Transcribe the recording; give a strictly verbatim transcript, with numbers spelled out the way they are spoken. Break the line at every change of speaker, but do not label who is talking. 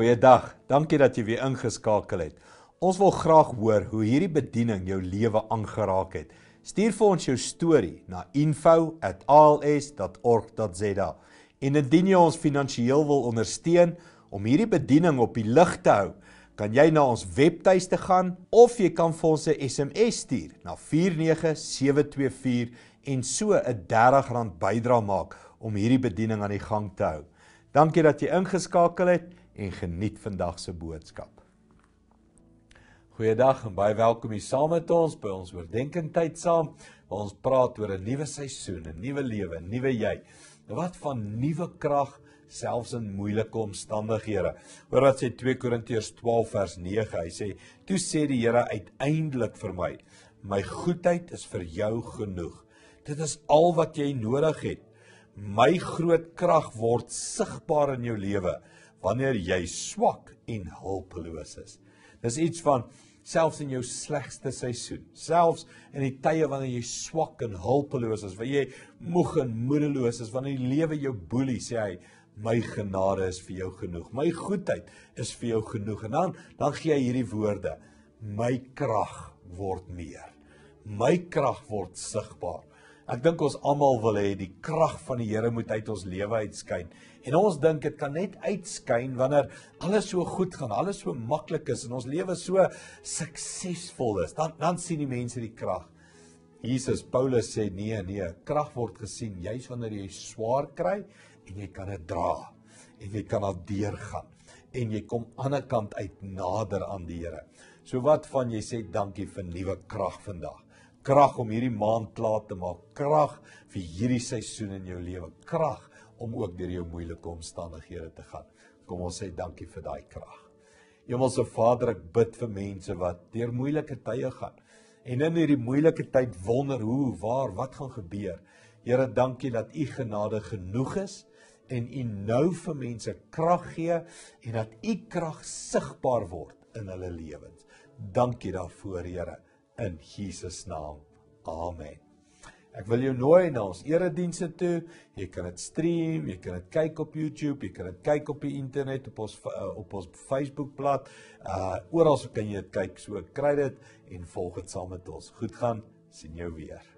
Goeiedag, dankie dat jy weer ingeskakel het. Ons wil graag hoor hoe hierdie bediening jou lewe aangeraak het. Stuur vir ons jou storie na info at a l s dot org dot z a. En indien jy ons finansiëel wil ondersteun om hierdie bediening op die lig te hou, kan jy na ons webtuiste gaan of jy kan vir ons 'n S M S stuur na vier nege sewe twee vier en so 'n dertig rand bydra maak om hierdie bediening aan die gang te hou. Dankie dat jy ingeskakel het en geniet vandag se boodskap. Goeiedag en baie welkom hier saam met ons by ons oordeenkingtyd saam, waar ons praat oor 'n nuwe seisoen, 'n nuwe lewe, 'n nuwe jy. Wat van nuwe krag selfs in moeilike omstandighede. Hoor wat sê twee Korintiërs twaalf vers nege. Hy sê: "Toe sê die Here uiteindelik vir my: My goedheid is vir jou genoeg. Dit is al wat jy nodig het. My groot krag word sigbaar in jou lewe wanneer jy swak en hulpeloos is." Dis iets van selfs in jou slegste seisoen, selfs in die tye wanneer jy swak en hulpeloos is, wanneer jy moeg en moedeloos is, wanneer die lewe jou boelie, sê hy: My genade is vir jou genoeg. My goedheid is vir jou genoeg. En dan, dan gee hy hierdie woorde: My krag word meer. My krag word sigbaar. Ek dink ons almal wil hê die krag van die Here moet uit ons lewe uitskyn. En ons dink dit kan net uitskyn wanneer alles so goed gaan, alles so maklik is en ons lewe so suksesvol is. Dan dan sien die mense die krag. Jesus, Paulus sê nee, nee, krag word gesien juis wanneer jy swaar kry en jy kan dit dra en jy kan al deurgaan en jy kom aan die ander kant uit nader aan die Here. So wat van jy sê dankie vir nuwe krag vandag. Krag om hierdie maand klaar te maak, krag vir hierdie seisoen in jou lewe, krag om ook deur jou moeilike omstandighede te gaan. Kom ons sê dankie vir daai krag. Hemelse Vader, ek bid vir mense wat deur moeilike tye gaan en in hierdie moeilike tyd wonder hoe, waar, wat gaan gebeur. Here, dankie dat u genade genoeg is en u nou vir mense krag gee en dat u krag sigbaar word in hulle lewens. Dankie daarvoor, Here, in Jesus naam. Amen. Ek wil jou nooi na ons eredienste toe. Jy kan dit stream, jy kan dit kyk op YouTube, jy kan dit kyk op die internet, op ons uh, op ons Facebookblad. Uh oral kan jy dit kyk. So kry dit en volg dit saam met ons. Goed gaan, sien jou weer.